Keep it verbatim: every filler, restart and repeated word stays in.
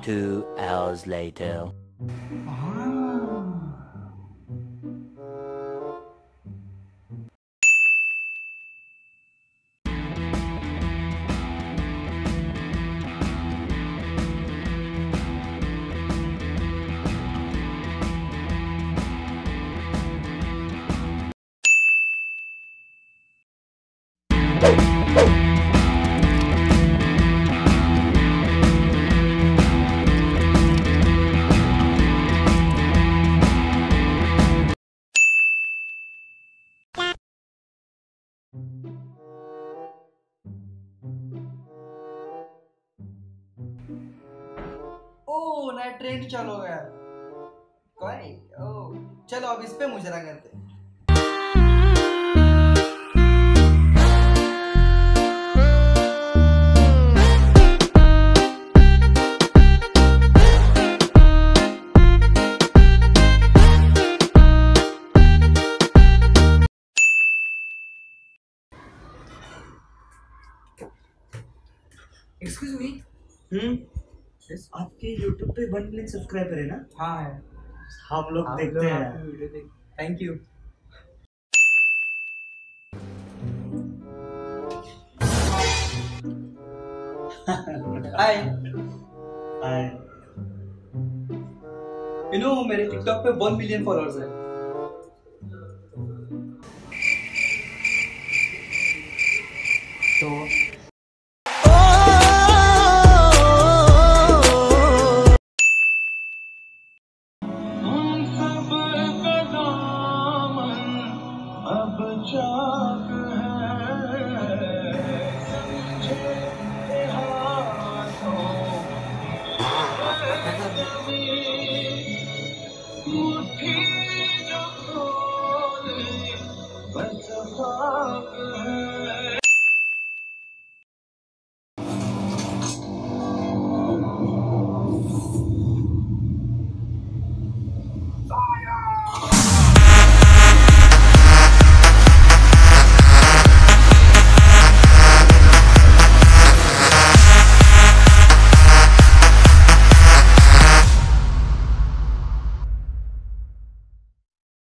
Two hours later. ओ नया trend चालू हो गया। कोई ओ चलो अब इस पे मुजरा करते हैं। एक्सक्यूज मी, हम्म आपके YouTube पे वन मिलियन सब्सक्राइबर है ना? हाँ है। हम लोग आप देखते लोग हैं। आपकी वीडियो देख। Thank you. Hi hi. You know मेरे टिकटॉक पे वन मिलियन फॉलोअर्स है।